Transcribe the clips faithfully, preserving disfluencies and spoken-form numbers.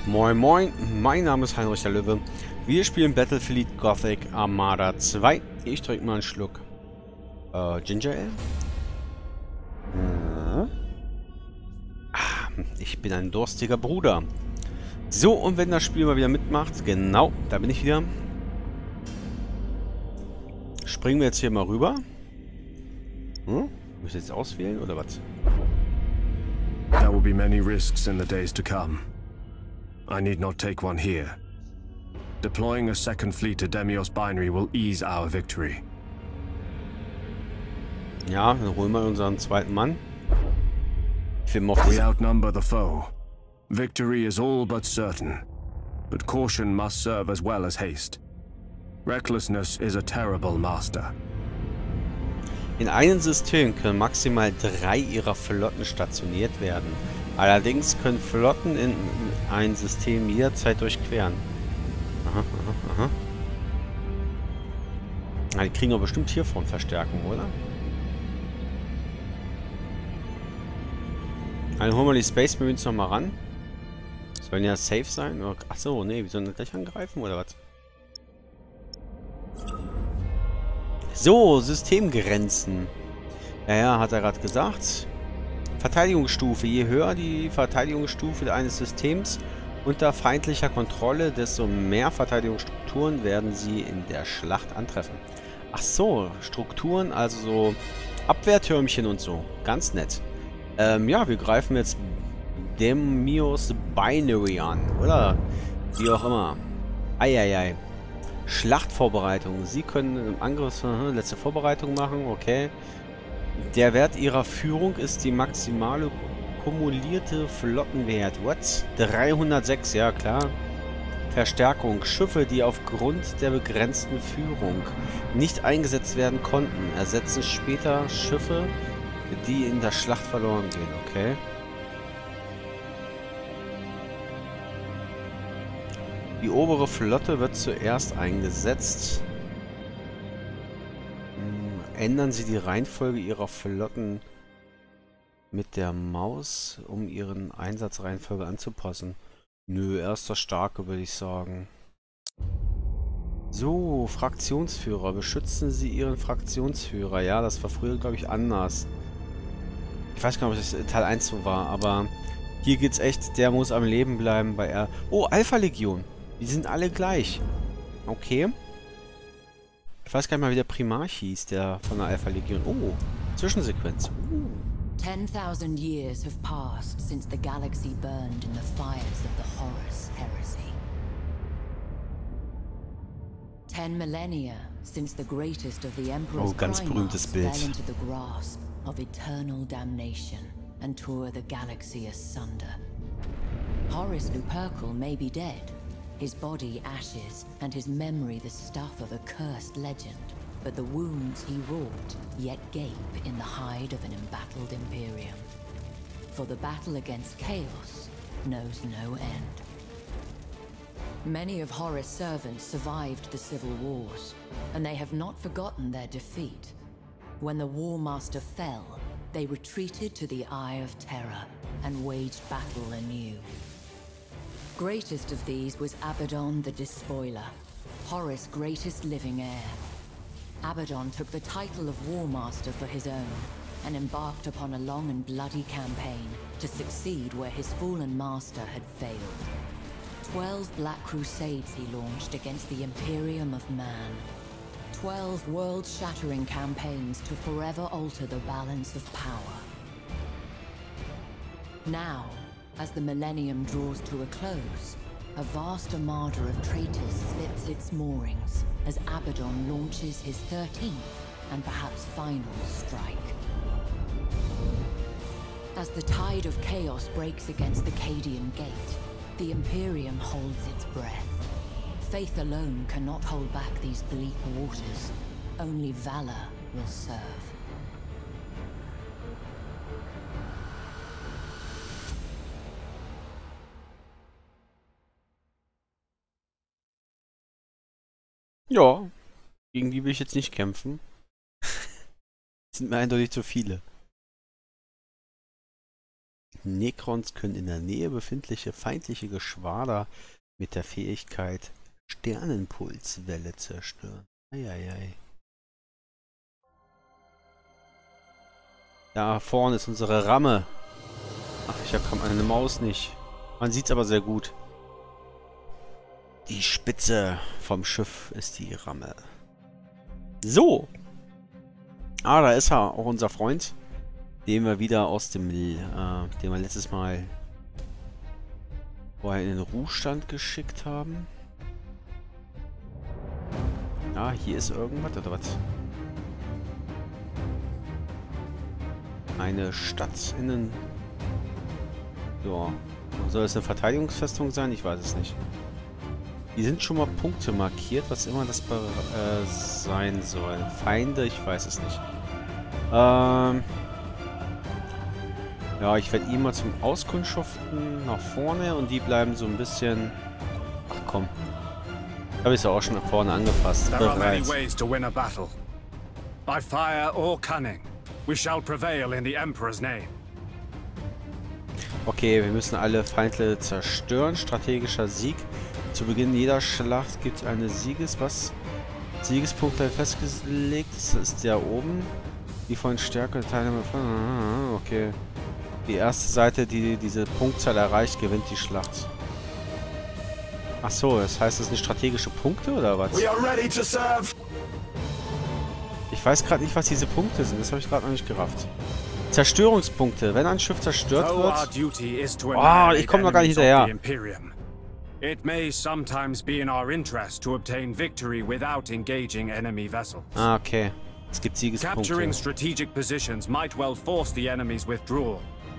Moin Moin, mein Name ist Heinrich der Löwe. Wir spielen Battlefield Gothic Armada zwei. Ich trinke mal einen Schluck äh, Ginger Ale. Mhm. Ah, ich bin ein durstiger Bruder. So, und wenn das Spiel mal wieder mitmacht, genau, da bin ich wieder. Springen wir jetzt hier mal rüber. Hm? Muss ich jetzt auswählen, oder was? There will be many risks in the days to come. I need not take one here. Deploying a second fleet to Demios Binary will ease our victory. Ja, dann holen wir unseren zweiten Mann. We outnumber the foe. Victory is all but certain. But caution must serve as well as haste. Recklessness is a terrible master. In einem System können maximal drei ihrer Flotten stationiert werden. Allerdings können Flotten in ein System jederzeit durchqueren. Aha, aha, aha. Na, die kriegen aber bestimmt hiervon Verstärkung, oder? Dann holen wir die Space Marines nochmal ran. Sollen ja safe sein? Achso, nee, wir sollen gleich angreifen, oder was? So, Systemgrenzen. Ja, ja, hat er gerade gesagt. Verteidigungsstufe. Je höher die Verteidigungsstufe eines Systems unter feindlicher Kontrolle, desto mehr Verteidigungsstrukturen werden sie in der Schlacht antreffen. Ach so, Strukturen, also so Abwehrtürmchen und so. Ganz nett. Ähm, ja, wir greifen jetzt Demios Binary an, oder? Wie auch immer. Eieiei. Schlachtvorbereitung. Sie können im Angriff uh, letzte Vorbereitung machen, okay. Der Wert ihrer Führung ist die maximale kumulierte Flottenwert. What? dreihundertsechs, ja klar. Verstärkung. Schiffe, die aufgrund der begrenzten Führung nicht eingesetzt werden konnten, ersetzen später Schiffe, die in der Schlacht verloren gehen, okay. Die obere Flotte wird zuerst eingesetzt. Ändern Sie die Reihenfolge Ihrer Flotten mit der Maus, um Ihren Einsatzreihenfolge anzupassen. Nö, erster Starke, würde ich sagen. So, Fraktionsführer. Beschützen Sie Ihren Fraktionsführer. Ja, das war früher, glaube ich, anders. Ich weiß gar nicht, ob das Teil eins so war, aber hier geht's echt, der muss am Leben bleiben bei er. Oh, Alpha-Legion. Die sind alle gleich. Okay. Ich weiß gar nicht mal, wie der Primarch hieß, der von der Alpha-Legion. Oh, Zwischensequenz. Uh. Ten thousand years have passed since the galaxy burned in the fires of the Horus heresy. Ten millennia since the greatest of the Emperor's oh, ganz berühmtes Bild. fell into the grasp of eternal damnation and tore the galaxy asunder. Horus Lupercal may be dead, his body ashes, and his memory the stuff of a cursed legend. But the wounds he wrought yet gape in the hide of an embattled Imperium. For the battle against Chaos knows no end. Many of Horus' servants survived the civil wars, and they have not forgotten their defeat. When the War Master fell, they retreated to the Eye of Terror and waged battle anew. Greatest of these was Abaddon the Despoiler, Horus' greatest living heir. Abaddon took the title of War Master for his own, and embarked upon a long and bloody campaign to succeed where his fallen master had failed. Twelve Black Crusades he launched against the Imperium of Man. Twelve world-shattering campaigns to forever alter the balance of power. Now, as the millennium draws to a close, a vast armada of traitors slips its moorings as Abaddon launches his thirteenth and perhaps final strike. As the tide of chaos breaks against the Cadian Gate, the Imperium holds its breath. Faith alone cannot hold back these bleak waters. Only valor will serve. Ja, gegen die will ich jetzt nicht kämpfen. Sind mir eindeutig zu viele. Necrons können in der Nähe befindliche feindliche Geschwader mit der Fähigkeit Sternenpulswelle zerstören. Eieiei. Da vorne ist unsere Ramme. Ach, ich habe meine Maus nicht. Man sieht es aber sehr gut. Die Spitze vom Schiff ist die Ramme. So. Ah, da ist er, auch unser Freund. Den wir wieder aus dem, äh, den wir letztes Mal vorher in den Ruhestand geschickt haben. Ah, hier ist irgendwas, oder was? Eine Stadt innen. Ja. Soll es eine Verteidigungsfestung sein? Ich weiß es nicht. Hier sind schon mal Punkte markiert, was immer das äh, sein soll. Feinde, ich weiß es nicht. Ähm... Ja, ich werde ihn mal zum Auskundschaften nach vorne und die bleiben so ein bisschen... Ach komm. Habe ich es ja auch schon nach vorne angefasst. There are many ways to win a battle. By fire or cunning. We shall prevail in the Emperor's name. Okay, wir müssen alle Feinde zerstören. Strategischer Sieg. Zu Beginn jeder Schlacht gibt es eine Sieges... Was? Siegespunkte festgelegt. Das ist der oben. Die von Stärke Teilnehmer von... Okay. Die erste Seite, die diese Punktzahl erreicht, gewinnt die Schlacht. Ach so, das heißt, das sind strategische Punkte oder was? Ich weiß gerade nicht, was diese Punkte sind. Das habe ich gerade noch nicht gerafft. Zerstörungspunkte. Wenn ein Schiff zerstört wird... Oh, ich komme noch gar nicht hinterher. It may sometimes be in our interest to obtain victory without engaging enemy vessels. Ah, okay. Es gibt Siegespunkte. Capturing strategic positions might well force the enemy's withdrawal.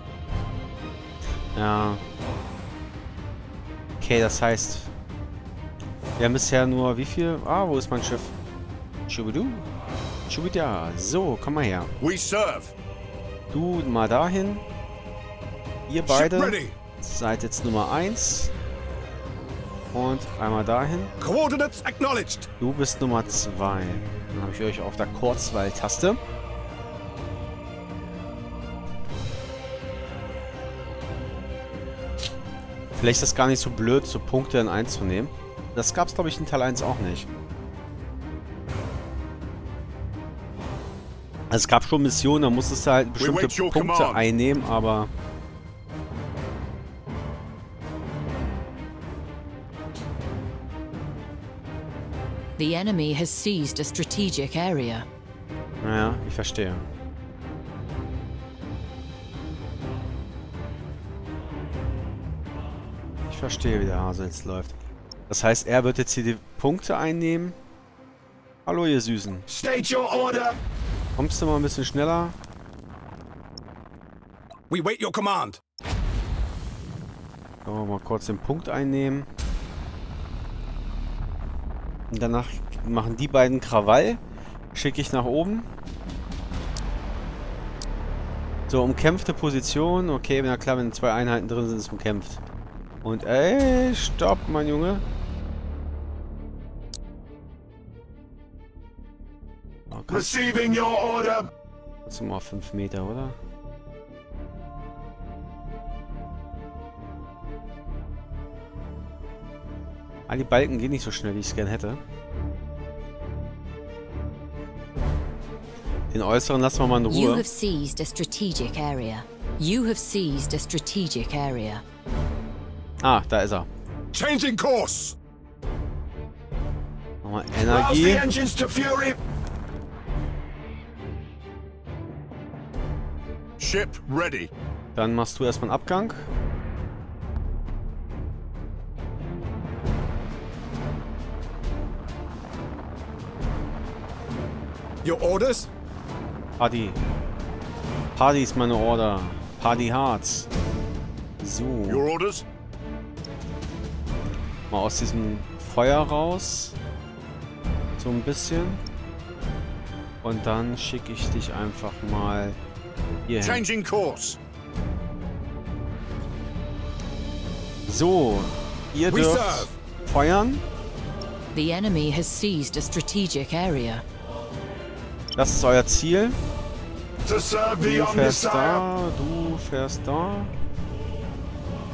Ja. Okay, das heißt... Wir haben bisher nur wie viel... Ah, wo ist mein Schiff? Schubidu? Schubida. So, komm mal her. We serve. Du mal dahin. Ihr beide seid jetzt Nummer eins. Und einmal dahin. Coordinates acknowledged. Du bist Nummer zwei. Dann habe ich euch auf der Kurzwahltaste. Vielleicht ist das gar nicht so blöd, so Punkte dann einzunehmen. Das gab es, glaube ich, in Teil eins auch nicht. Also es gab schon Missionen, da musstest du halt bestimmte Punkte einnehmen, aber... The enemy has seized a strategic area. Naja, ich verstehe. Ich verstehe, wie der Hase jetzt läuft. Das heißt, er wird jetzt hier die Punkte einnehmen. Hallo, ihr Süßen. State your order. Kommst du mal ein bisschen schneller? We wait your command. So, mal kurz den Punkt einnehmen. Und danach machen die beiden Krawall. Schicke ich nach oben. So, umkämpfte Position. Okay, na klar, wenn zwei Einheiten drin sind, ist umkämpft. Und ey, stopp, mein Junge. Oh, Receiving your order. Das sind mal fünf Meter, oder? Ah, die Balken gehen nicht so schnell, wie ich es gern hätte. Den äußeren lassen wir mal in Ruhe. You have seized a strategic area. You have seized a strategic area. Ah, da ist er. Changing course. Nochmal Energie. Ship ready. Dann machst du erstmal einen Abgang. Your orders? Paddy. Paddy ist meine Order. Paddy Hearts. So. Your orders? Mal aus diesem Feuer raus. So ein bisschen. Und dann schicke ich dich einfach mal hier hin. Changing course. So. Ihr dürft feuern. The enemy has seized a strategic area. Das ist euer Ziel. To serve the Du fährst da, du fährst da.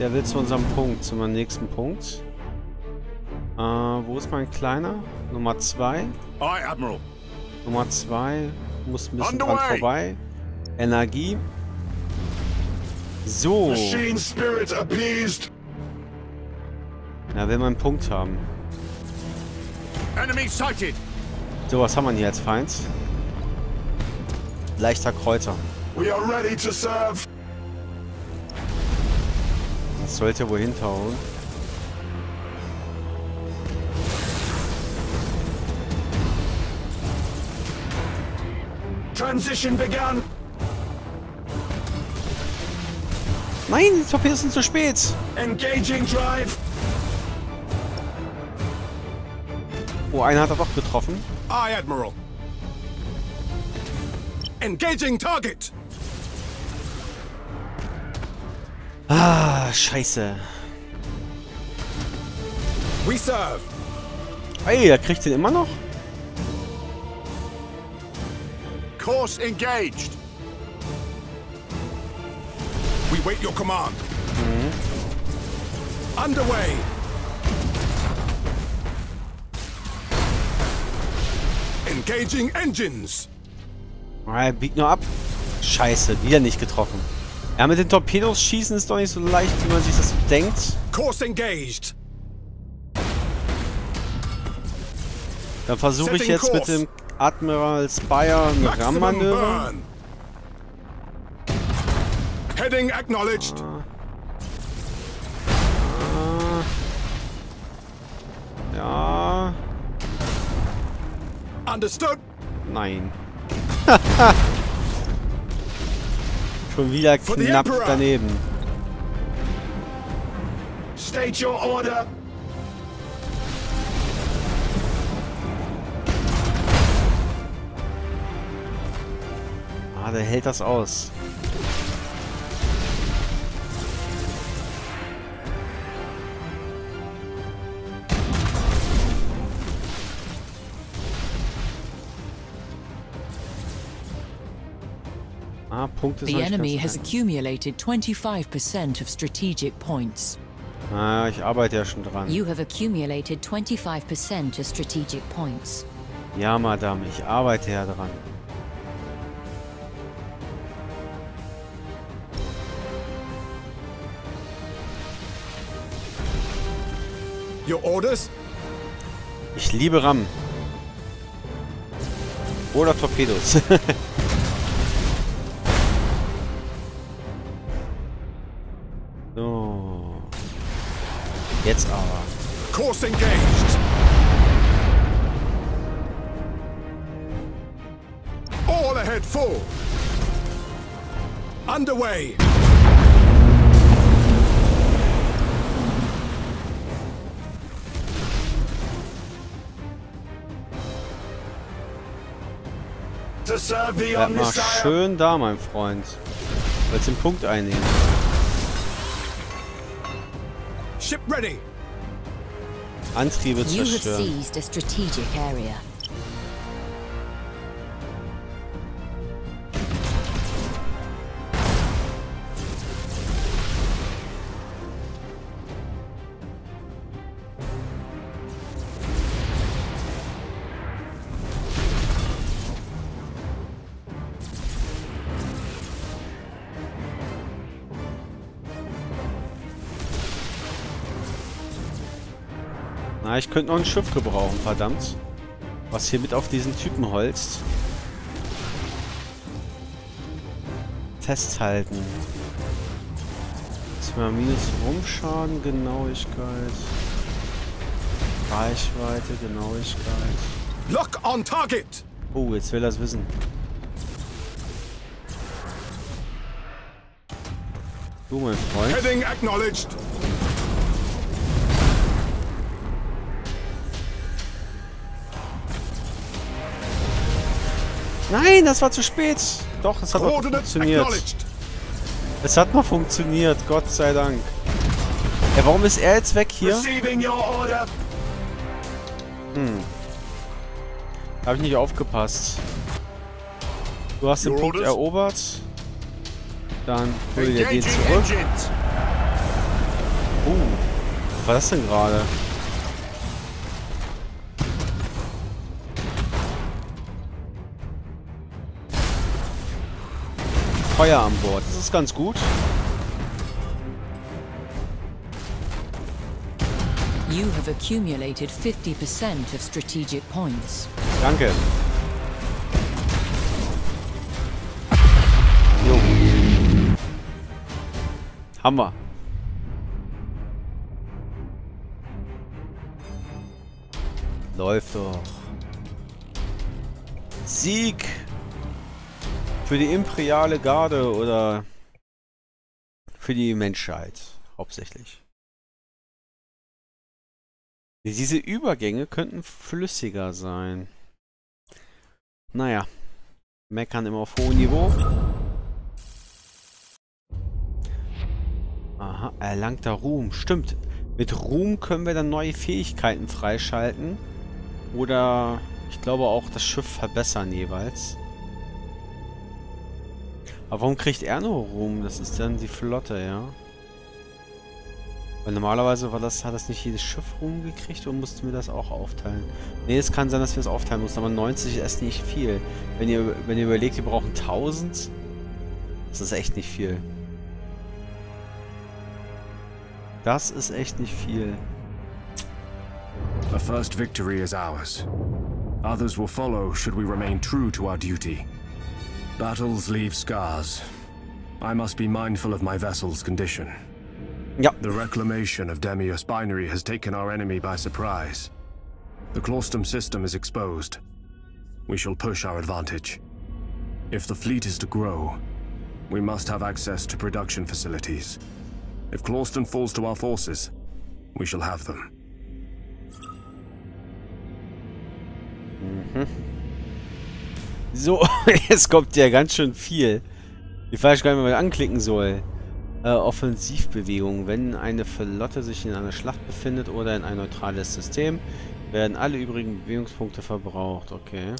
Der will zu unserem Punkt, zu meinem nächsten Punkt. Äh, wo ist mein Kleiner? Nummer zwei. Aye, Admiral. Nummer zwei. Muss ein bisschen dran vorbei. Energie. So. Machine spirit appeased. Er will meinen Punkt haben. Enemy sighted. So, was haben wir hier als Feind? Leichter Kreuzer. We are ready to serve. Das sollte wohl hinterhauen. Transition begun. Nein, die Torpedos sind zu spät. Engaging drive. Oh, einer hat er doch getroffen. Aye, Admiral. Engaging target. Ah, scheiße. We serve. Ey, er kriegt den immer noch? Course engaged. We wait your command. Mhm. Underway. Engaging engines. Ah, er biegt nur ab. Scheiße, wieder nicht getroffen. Ja, mit den Torpedos schießen ist doch nicht so leicht, wie man sich das denkt. Course engaged. Dann versuche ich jetzt mit dem Admiral Spire ein Rammanöver. Heading acknowledged. Ah. Ja. Understood. Nein. Schon wieder knapp daneben. State your order. Ah, der hält das aus. Ah, Punkte. The enemy has accumulated twenty-five percent of strategic points. Ah, ich arbeite ja schon dran. You have accumulated twenty-five percent of strategic points. Ja, Madame, ich arbeite ja dran. Your orders? Ich liebe Ram. Oder Torpedos. So. Jetzt aber. Course engaged. All ahead full. Underway. Bleib mal schön da, mein Freund. Willst den Punkt einnehmen. Ship ready. Antriebe You have zerstören. seized a strategic area. Na, ich könnte noch ein Schiff gebrauchen, verdammt. Was hier mit auf diesen Typen holzt. Festhalten. zwei minus Rumpfschaden, Genauigkeit. Reichweite, Genauigkeit. Lock on target. Oh, jetzt will er es wissen. Du, mein Freund. Heading acknowledged. Nein, das war zu spät. Doch, es hat noch funktioniert. Es hat noch funktioniert, Gott sei Dank. Ja, warum ist er jetzt weg hier? Hm. Da habe ich nicht aufgepasst. Du hast den Punkt erobert. Dann hol dir den zurück. Uh, was war das denn gerade? Feuer an Bord, das ist ganz gut. You have accumulated fifty percent of strategic points. Danke. Jo. Hammer. Läuft doch. Sieg für die imperiale Garde oder für die Menschheit hauptsächlich. Diese Übergänge könnten flüssiger sein. Naja. Meckern immer auf hohem Niveau. Aha, erlangter Ruhm. Stimmt. Mit Ruhm können wir dann neue Fähigkeiten freischalten. Oder ich glaube auch das Schiff verbessern jeweils. Aber warum kriegt er nur Ruhm? Das ist dann die Flotte, ja. Weil normalerweise war das, hat das nicht jedes Schiff Ruhm gekriegt und mussten wir das auch aufteilen. Ne, es kann sein, dass wir es aufteilen mussten, aber neunzig ist nicht viel. Wenn ihr, wenn ihr überlegt, wir brauchen tausend, das ist echt nicht viel. Das ist echt nicht viel. The first victory is ours. Others will follow should we remain true to our duty. Battles leave scars. I must be mindful of my vessel's condition. Ja. The reclamation of Demios Binary has taken our enemy by surprise. The Claustum system is exposed. We shall push our advantage. If the fleet is to grow, we must have access to production facilities. If Claustum falls to our forces, we shall have them. Mhm. So, jetzt kommt ja ganz schön viel. Ich weiß gar nicht mehr, was ich anklicken soll. Äh, Offensivbewegung. Wenn eine Flotte sich in einer Schlacht befindet oder in ein neutrales System, werden alle übrigen Bewegungspunkte verbraucht. Okay.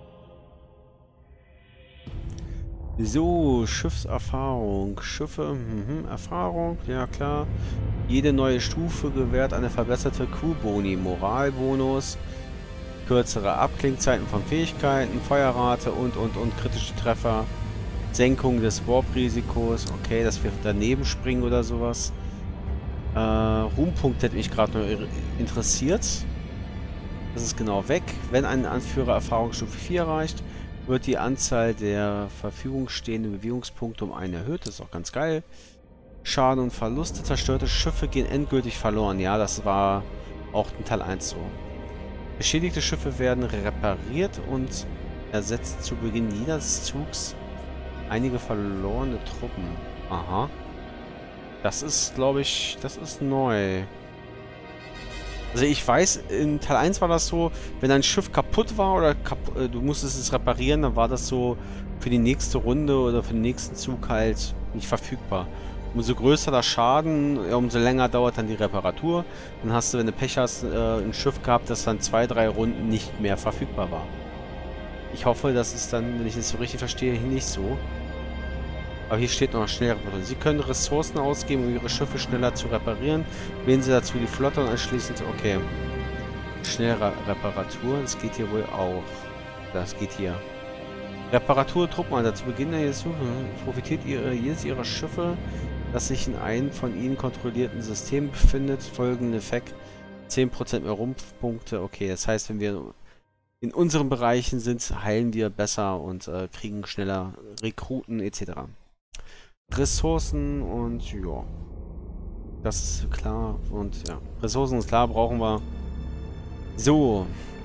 So, Schiffserfahrung. Schiffe, mhm, Erfahrung, ja klar. Jede neue Stufe gewährt eine verbesserte Crew-Boni, Moralbonus, kürzere Abklingzeiten von Fähigkeiten, Feuerrate und, und, und kritische Treffer. Senkung des Warp-Risikos. Okay, dass wir daneben springen oder sowas. Äh, Ruhmpunkt hätte mich gerade nur interessiert. Das ist genau weg. Wenn ein Anführer Erfahrungsstufe vier erreicht, wird die Anzahl der Verfügung stehenden Bewegungspunkte um einen erhöht. Das ist auch ganz geil. Schaden und Verluste. Zerstörte Schiffe gehen endgültig verloren. Ja, das war auch in Teil eins so. Beschädigte Schiffe werden repariert und ersetzt zu Beginn jedes Zugs einige verlorene Truppen. Aha. Das ist, glaube ich, das ist neu. Also ich weiß, in Teil eins war das so, wenn ein Schiff kaputt war oder kaputt, äh, du musstest es reparieren, dann war das so für die nächste Runde oder für den nächsten Zug halt nicht verfügbar. Umso größer der Schaden, ja, umso länger dauert dann die Reparatur. Dann hast du, wenn du Pech hast, äh, ein Schiff gehabt, das dann zwei, drei Runden nicht mehr verfügbar war. Ich hoffe, das ist dann, wenn ich das so richtig verstehe, hier nicht so. Aber hier steht noch schnell reparieren. Sie können Ressourcen ausgeben, um ihre Schiffe schneller zu reparieren. Wählen Sie dazu die Flotte und anschließend... Okay. Schnellere Reparatur. Das geht hier wohl auch. Das geht hier. Reparatur, Truppeneinsatz. Zu Beginn der Suche profitiert ihre, jedes ihrer Schiffe, das sich in einem von ihnen kontrollierten System befindet. Folgende Effekt. zehn Prozent mehr Rumpfpunkte. Okay, das heißt, wenn wir in unseren Bereichen sind, heilen wir besser und äh, kriegen schneller Rekruten et cetera. Ressourcen und ja. Das ist klar. Und ja. Ressourcen ist klar, brauchen wir. So.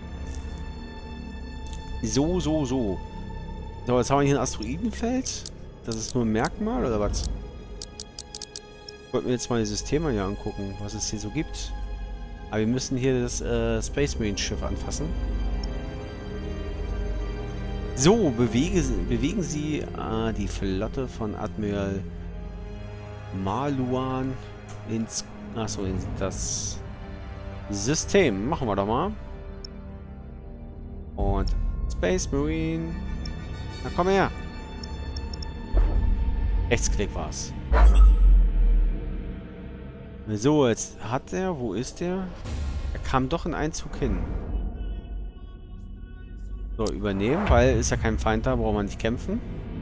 So, so, so. So, jetzt haben wir hier ein Asteroidenfeld. Das ist nur ein Merkmal, oder was? Wollten wir jetzt mal die Systeme hier angucken, was es hier so gibt. Aber wir müssen hier das äh, Space Marine Schiff anfassen. So, bewege, bewegen Sie äh, die Flotte von Admiral Maluan ins, achso, in das System. Machen wir doch mal. Und Space Marine. Na komm her. Rechtsklick war's. So, jetzt hat er... Wo ist er? Er kam doch in einen Zug hin. So, übernehmen, weil ist ja kein Feind da, braucht man nicht kämpfen.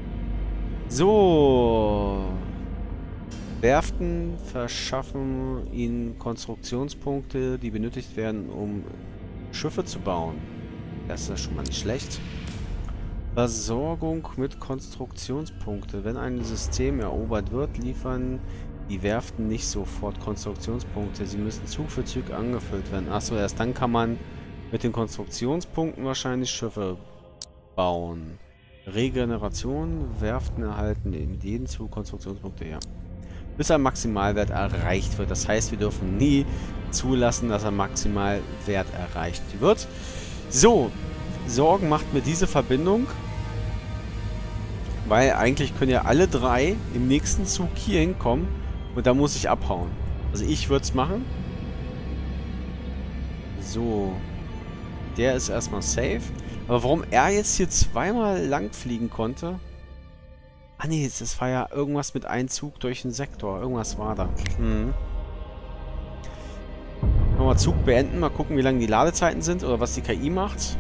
So. Werften verschaffen ihnen Konstruktionspunkte, die benötigt werden, um Schiffe zu bauen. Das ist ja schon mal nicht schlecht. Versorgung mit Konstruktionspunkte. Wenn ein System erobert wird, liefern die Werften nicht sofort Konstruktionspunkte. Sie müssen Zug für Zug angefüllt werden. Achso, erst dann kann man mit den Konstruktionspunkten wahrscheinlich Schiffe bauen. Regeneration. Werften erhalten in jedem Zug Konstruktionspunkte, ja. Bis ein Maximalwert erreicht wird. Das heißt, wir dürfen nie zulassen, dass ein Maximalwert erreicht wird. So, Sorgen macht mir diese Verbindung. Weil eigentlich können ja alle drei im nächsten Zug hier hinkommen. Und da muss ich abhauen. Also ich würde es machen. So. Der ist erstmal safe. Aber warum er jetzt hier zweimal lang fliegen konnte... Ah nee, das war ja irgendwas mit Einzug durch den Sektor. Irgendwas war da. Mhm. Nochmal Zug beenden. Mal gucken, wie lange die Ladezeiten sind oder was die K I macht.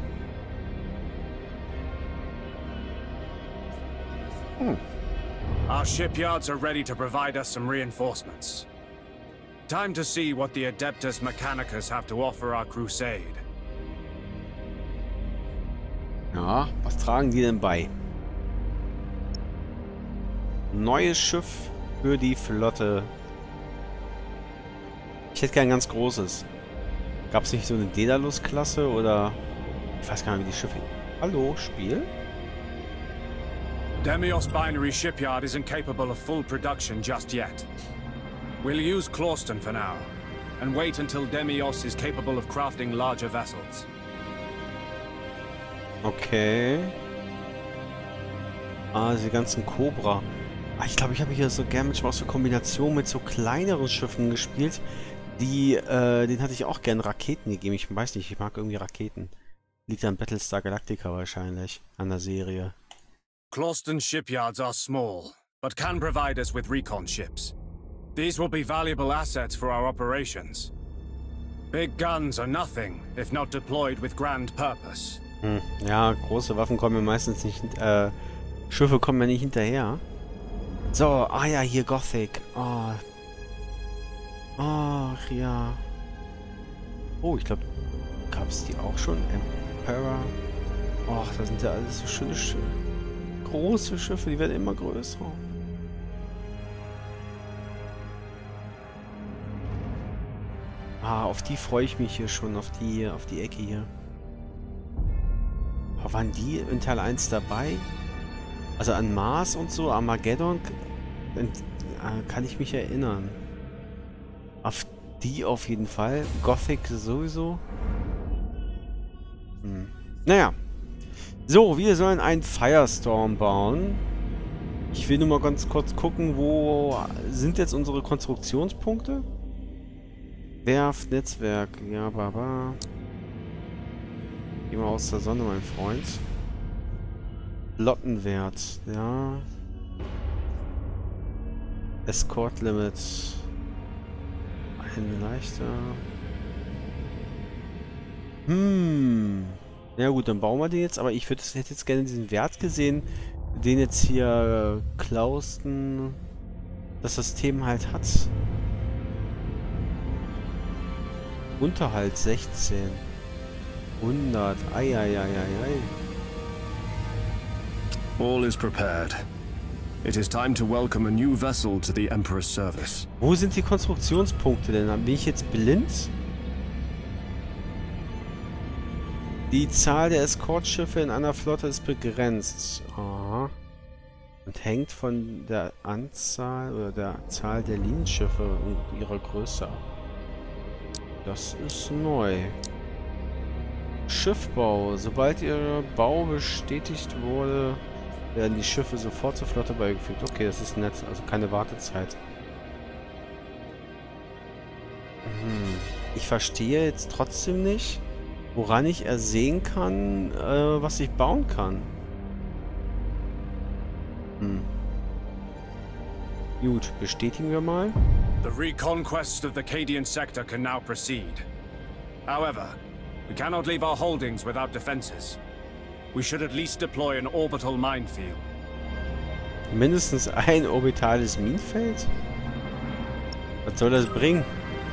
Hm. Our shipyards are ready to provide us some reinforcements. Time to see what the Adeptus Mechanicus have to offer our crusade. Ja, was tragen die denn bei? Neues Schiff für die Flotte. Ich hätte gern ein ganz großes. Gab es nicht so eine Daedalus-Klasse oder... Ich weiß gar nicht, wie die Schiffe... Hallo, Spiel? Demios Binary Shipyard isn't capable of full production just yet. We'll use Clauston for now, and wait until Demios is capable of crafting larger vessels. Okay. Ah, diese ganzen Cobra. Ah, ich glaube, ich habe hier so gerne mit so Kombination mit so kleineren Schiffen gespielt. Die, äh, den hatte ich auch gerne Raketen gegeben. Ich weiß nicht, ich mag irgendwie Raketen. Liegt an Battlestar Galactica wahrscheinlich, an der Serie. Clauston shipyards are small, but can provide us with recon ships. These will be valuable assets for our operations. Big guns are nothing, if not deployed with grand purpose. Hm. Ja, große Waffen kommen mir meistens nicht... Äh, Schiffe kommen mir nicht hinterher. So, ah ja, hier Gothic. Oh. Ach ja. Oh, ich glaube, gab es die auch schon? Emperor. Ach, da sind ja alles so schöne Schiffe. Große Schiffe, die werden immer größer. Ah, auf die freue ich mich hier schon, auf die, auf die Ecke hier. Oh, waren die in Teil eins dabei? Also an Mars und so, Armageddon, kann ich mich erinnern. Auf die auf jeden Fall. Gothic sowieso. Hm. Naja. So, wir sollen einen Firestorm bauen. Ich will nur mal ganz kurz gucken, wo sind jetzt unsere Konstruktionspunkte? Werft, Netzwerk, ja, baba. Geh mal aus der Sonne, mein Freund. Lottenwert, ja. Escort Limit. Ein leichter. Hm. Ja gut, dann bauen wir den jetzt, aber ich würde hätte jetzt gerne diesen Wert gesehen, den jetzt hier äh, Clauston das System halt hat. Unterhalt sechzehn. hundert. Eieieiei. All is prepared. It is time to welcome a new vessel to the Emperor's service. Wo sind die Konstruktionspunkte denn? Bin ich jetzt blind? Die Zahl der Escortschiffe in einer Flotte ist begrenzt. Aha. Und hängt von der Anzahl oder der Zahl der Linienschiffe und ihrer Größe ab. Das ist neu. Schiffbau. Sobald ihr Bau bestätigt wurde, werden die Schiffe sofort zur Flotte beigefügt. Okay, das ist nett. Also keine Wartezeit. Hm. Ich verstehe jetzt trotzdem nicht, woran ich ersehen kann, äh, was ich bauen kann. Hm. Gut, bestätigen wir mal. The reconquest of the Cadian sector can now proceed. However, we cannot leave our holdings without defenses. We should at least deploy an orbital minefield. Mindestens ein orbitales Minenfeld? Was soll das bringen?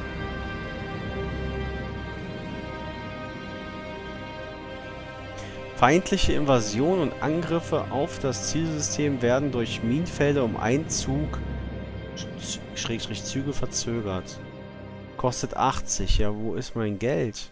Feindliche Invasionen und Angriffe auf das Zielsystem werden durch Minenfelder um einen Zug Schrägstrich Züge verzögert. Kostet achtzig. Ja, wo ist mein Geld?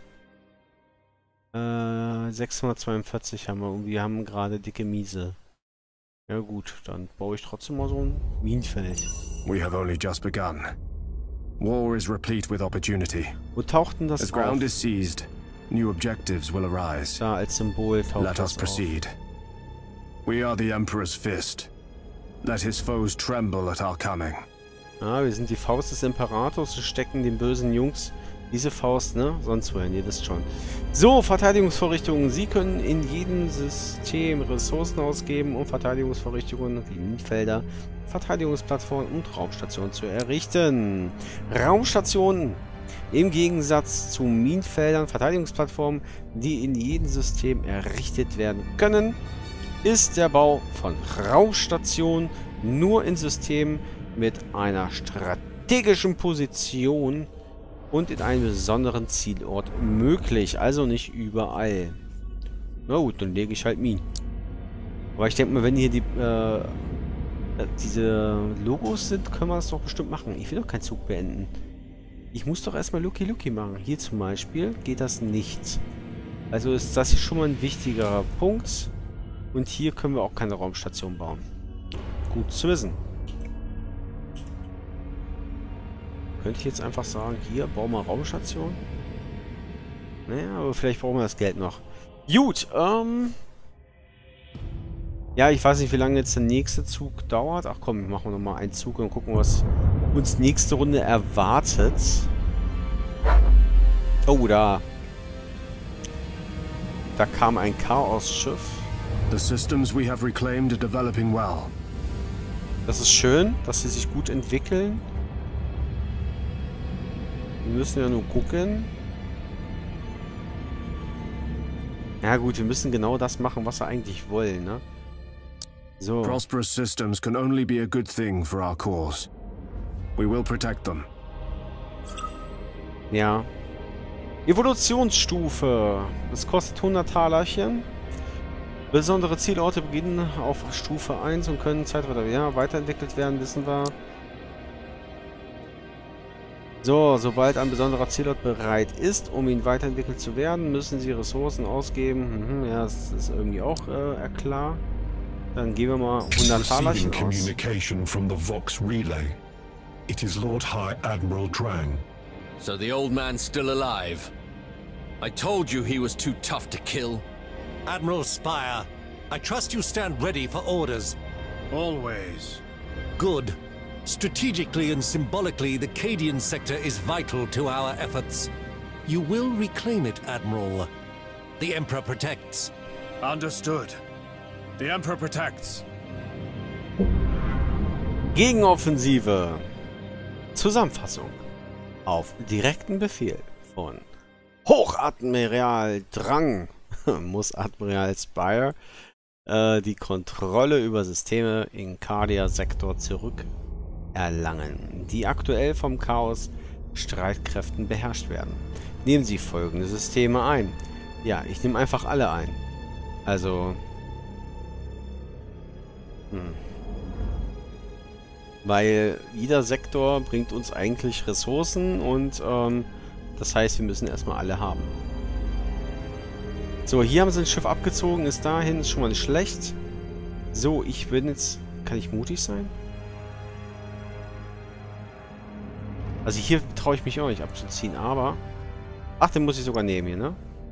Äh, sechshundertzweiundvierzig haben wir und wir haben gerade dicke Miese. Ja gut, dann baue ich trotzdem mal so ein Minenfeld. We have only just begun. War is replete with opportunity. Wo taucht denn das As auf? ground is seized, new objectives will arise. Da als Symbol taucht Let us das proceed. auf. We are the Emperor's fist. Let his foes tremble at our coming. Ja, wir sind die Faust des Imperators und stecken den bösen Jungs diese Faust, ne? Sonst wohin, ihr wisst schon. So, Verteidigungsvorrichtungen. Sie können in jedem System Ressourcen ausgeben, um Verteidigungsvorrichtungen wie Minenfelder, Verteidigungsplattformen und Raumstationen zu errichten. Raumstationen. Im Gegensatz zu Minenfeldern, Verteidigungsplattformen, die in jedem System errichtet werden können, ist der Bau von Raumstationen nur in Systemen mit einer strategischen Position und in einem besonderen Zielort möglich. Also nicht überall. Na gut, dann lege ich halt Minen. Aber ich denke mal, wenn hier die äh, diese Logos sind, können wir das doch bestimmt machen. Ich will doch keinen Zug beenden. Ich muss doch erstmal Lucky Lucky machen. Hier zum Beispiel geht das nicht. Also ist das hier schon mal ein wichtigerer Punkt. Und hier können wir auch keine Raumstation bauen. Gut zu wissen. Könnte ich jetzt einfach sagen, hier, bauen wir Raumstation? Naja, aber vielleicht brauchen wir das Geld noch. Gut, ähm... ja, ich weiß nicht, wie lange jetzt der nächste Zug dauert. Ach komm, machen wir nochmal einen Zug und gucken, was uns nächste Runde erwartet. Oh, da... Da kam ein Chaos-Schiff. The systems we have reclaimed are developing well. Das ist schön, dass sie sich gut entwickeln. Wir müssen ja nur gucken. Ja gut, wir müssen genau das machen, was wir eigentlich wollen, ne? So. Prosperous systems can only be a good thing for our cause. We will protect them. Ja. Evolutionsstufe. Das kostet hundert Talerchen. Besondere Zielorte beginnen auf Stufe eins und können Zeitraum ja, weiterentwickelt werden, wissen wir. So, sobald ein besonderer Zielort bereit ist, um ihn weiterentwickelt zu werden, müssen Sie Ressourcen ausgeben. Mhm, ja, das ist irgendwie auch äh, klar. Dann geben wir mal hundert Talerchen aus. Communication from the Vox Relay. It is Lord High Admiral Drang. So the old man's still alive. I told you he was too tough to kill. Admiral Spire, I trust you stand ready for orders. Always. Good. Strategically and symbolically, the Cadian sector is vital to our efforts. You will reclaim it, Admiral. The Emperor protects. Understood. The Emperor protects. Gegenoffensive. Zusammenfassung. Auf direkten Befehl von Hochadmiral Drang muss Admiral Spire äh, die Kontrolle über Systeme in Cardia-Sektor zurückerlangen, die aktuell vom Chaos-Streitkräften beherrscht werden. Nehmen Sie folgende Systeme ein. Ja, ich nehme einfach alle ein. Also... Hm. Weil jeder Sektor bringt uns eigentlich Ressourcen und ähm, das heißt, wir müssen erstmal alle haben. So, hier haben sie ein Schiff abgezogen, ist dahin, ist schon mal nicht schlecht. So, ich bin jetzt... Kann ich mutig sein? Also hier traue ich mich auch nicht abzuziehen, aber... Ach, den muss ich sogar nehmen hier, ne?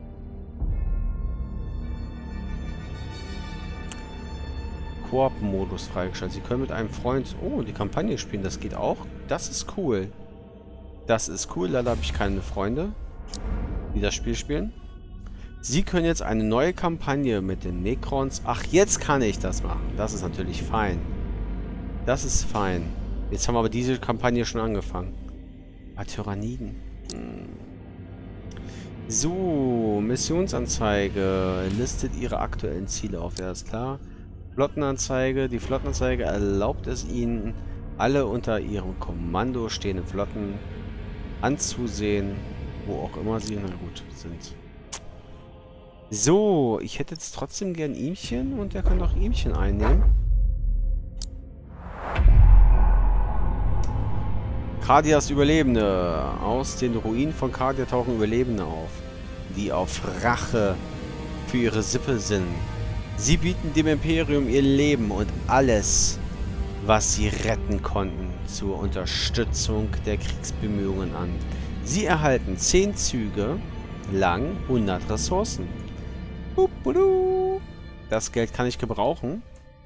Koop-Modus freigeschaltet. Sie können mit einem Freund... Oh, die Kampagne spielen, das geht auch. Das ist cool. Das ist cool, leider habe ich keine Freunde, die das Spiel spielen. Sie können jetzt eine neue Kampagne mit den Necrons... Ach, jetzt kann ich das machen. Das ist natürlich fein. Das ist fein. Jetzt haben wir aber diese Kampagne schon angefangen. Ah, Tyranniden. Hm. So, Missionsanzeige. Listet ihre aktuellen Ziele auf. Ja, ist klar. Flottenanzeige. Die Flottenanzeige erlaubt es ihnen, alle unter ihrem Kommando stehenden Flotten anzusehen, wo auch immer sie, na gut, sind. So, ich hätte jetzt trotzdem gern Ihmchen und der kann doch Ihmchen einnehmen. Kardias Überlebende. Aus den Ruinen von Kardia tauchen Überlebende auf, die auf Rache für ihre Sippe sinnen. Sie bieten dem Imperium ihr Leben und alles, was sie retten konnten, zur Unterstützung der Kriegsbemühungen an. Sie erhalten zehn Züge lang hundert Ressourcen. Das Geld kann ich gebrauchen.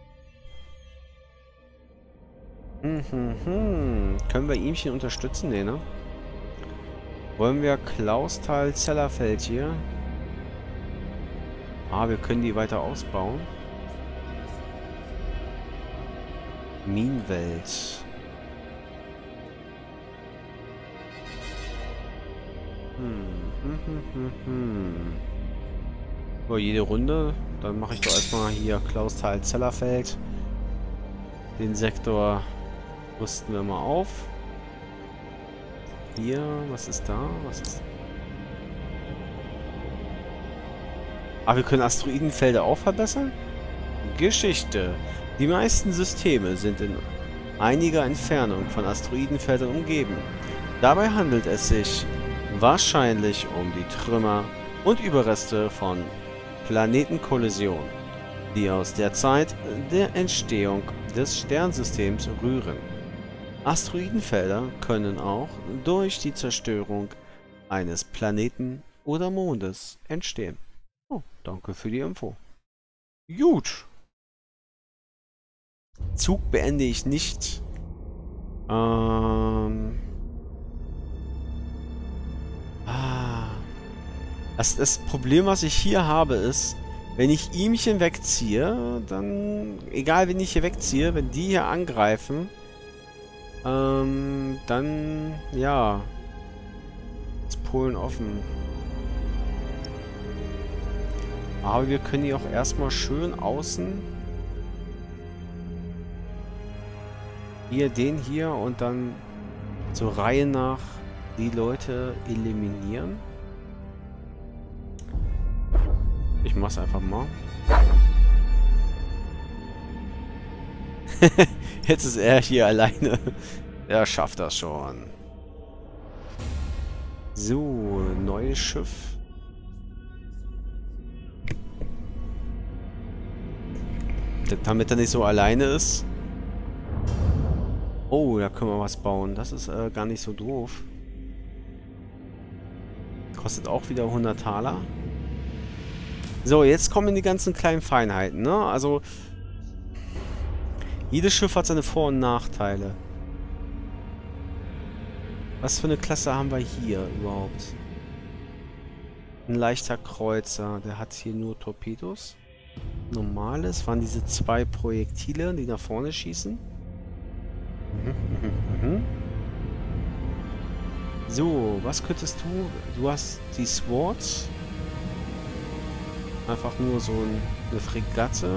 Mhm. Können wir Ihmchen unterstützen? Nee, ne? Wollen wir Klausthal Zellerfeld hier? Ah, wir können die weiter ausbauen. Minenwelt. Hm. Hm, hm, hm, hm. So, jede Runde. Dann mache ich doch erstmal hier Klausthal Zellerfeld. Den Sektor rüsten wir mal auf. Hier, was ist da? Was ist... Ah, wir können Asteroidenfelder auch verbessern? Geschichte. Die meisten Systeme sind in einiger Entfernung von Asteroidenfeldern umgeben. Dabei handelt es sich wahrscheinlich um die Trümmer und Überreste von Planetenkollisionen, die aus der Zeit der Entstehung des Sternsystems rühren. Asteroidenfelder können auch durch die Zerstörung eines Planeten oder Mondes entstehen. Oh, danke für die Info. Gut. Zug beende ich nicht. Ähm... Ah. Das, das Problem, was ich hier habe, ist, wenn ich Ihmchen wegziehe, dann, egal wen ich hier wegziehe, wenn die hier angreifen, ähm, dann, ja, ist Polen offen. Aber wir können die auch erstmal schön außen, hier, den hier und dann zur Reihe nach die Leute eliminieren. Ich mach's einfach mal. Jetzt ist er hier alleine. Er schafft das schon. So, neues Schiff. Damit er nicht so alleine ist. Oh, da können wir was bauen. Das ist äh, gar nicht so doof. Kostet auch wieder hundert Taler. So, jetzt kommen die ganzen kleinen Feinheiten, ne? Also, jedes Schiff hat seine Vor- und Nachteile. Was für eine Klasse haben wir hier überhaupt? Ein leichter Kreuzer, der hat hier nur Torpedos. Normales waren diese zwei Projektile, die nach vorne schießen. Mhm, mhm, mhm. So, was könntest du? Du hast die Swords. Einfach nur so ein, eine Fregatte.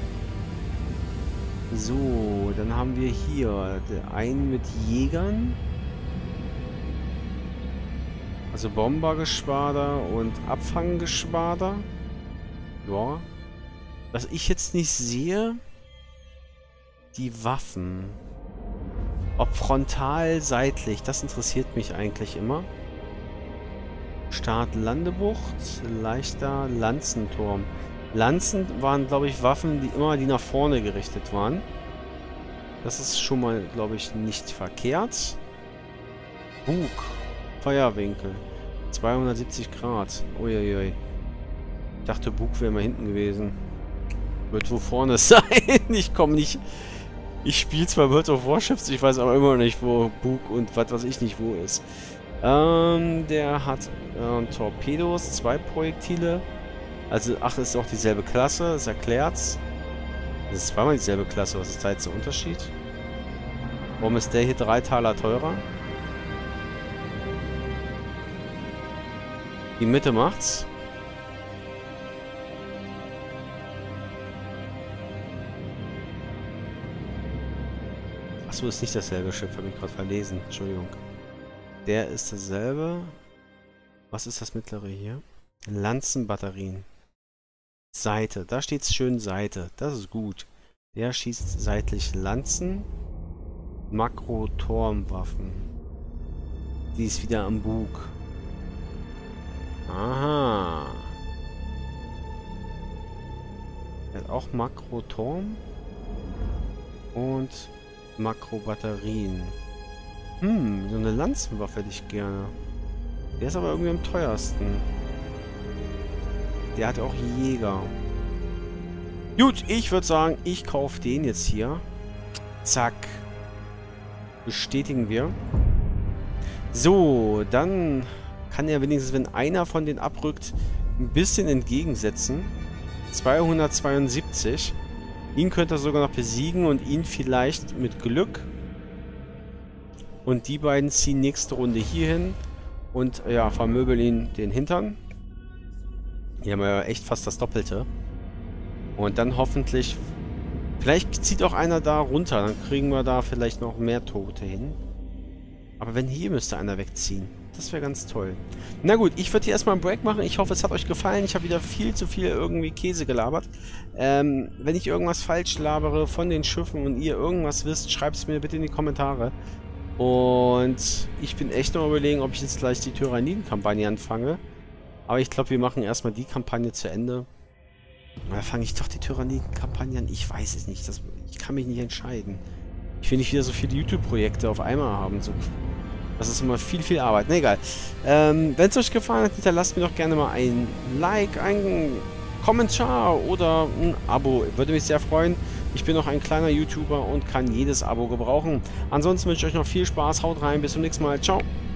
So, dann haben wir hier einen mit Jägern. Also Bombergeschwader und Abfanggeschwader. Ja. Was ich jetzt nicht sehe, die Waffen. Ob frontal, seitlich, das interessiert mich eigentlich immer. Start-Landebucht, leichter Lanzenturm. Lanzen waren, glaube ich, Waffen, die immer die nach vorne gerichtet waren. Das ist schon mal, glaube ich, nicht verkehrt. Bug, Feuerwinkel, zweihundertsiebzig Grad. Uiuiui. Ich dachte, Bug wäre mal hinten gewesen. Wird wo vorne sein. Ich komme nicht... Ich spiele zwar World of Warships, ich weiß aber immer noch nicht, wo Bug und was weiß ich nicht wo ist. Ähm, der hat äh, Torpedos, zwei Projektile. Also, ach, ist auch dieselbe Klasse, das erklärt's. Das ist zweimal dieselbe Klasse, was ist da jetzt der Unterschied? Warum ist der hier drei Taler teurer? Die Mitte macht's. Achso, ist nicht dasselbe Schiff, habe ich gerade verlesen. Entschuldigung. Der ist dasselbe. Was ist das mittlere hier? Lanzenbatterien. Seite. Da steht's schön Seite. Das ist gut. Der schießt seitlich Lanzen. Makroturmwaffen. Die ist wieder am Bug. Aha. Er hat auch Makroturm. Und Makrobatterien. Hm, so eine Lanzenwaffe hätte ich gerne. Der ist aber irgendwie am teuersten. Der hat auch Jäger. Gut, ich würde sagen, ich kaufe den jetzt hier. Zack. Bestätigen wir. So, dann kann er wenigstens, wenn einer von denen abrückt, ein bisschen entgegensetzen. zweihundertzweiundsiebzig. Ihn könnte er sogar noch besiegen und ihn vielleicht mit Glück. Und die beiden ziehen nächste Runde hier hin und ja, vermöbeln ihn den Hintern. Hier haben wir ja echt fast das Doppelte. Und dann hoffentlich... Vielleicht zieht auch einer da runter, dann kriegen wir da vielleicht noch mehr Tote hin. Aber wenn hier müsste einer wegziehen. Das wäre ganz toll. Na gut, ich würde hier erstmal einen Break machen. Ich hoffe, es hat euch gefallen. Ich habe wieder viel zu viel irgendwie Käse gelabert. Ähm, wenn ich irgendwas falsch labere von den Schiffen und ihr irgendwas wisst, schreibt es mir bitte in die Kommentare. Und ich bin echt noch überlegen, ob ich jetzt gleich die Tyranniden-Kampagne anfange. Aber ich glaube, wir machen erstmal die Kampagne zu Ende. Oder fange ich doch die Tyranniden-Kampagne an? Ich weiß es nicht. Das, ich kann mich nicht entscheiden. Ich will nicht wieder so viele YouTube-Projekte auf einmal haben. So. Das ist immer viel, viel Arbeit. Na egal. Ähm, wenn es euch gefallen hat, hinterlasst mir doch gerne mal ein Like, ein Kommentar oder ein Abo. Würde mich sehr freuen. Ich bin noch ein kleiner YouTuber und kann jedes Abo gebrauchen. Ansonsten wünsche ich euch noch viel Spaß. Haut rein. Bis zum nächsten Mal. Ciao.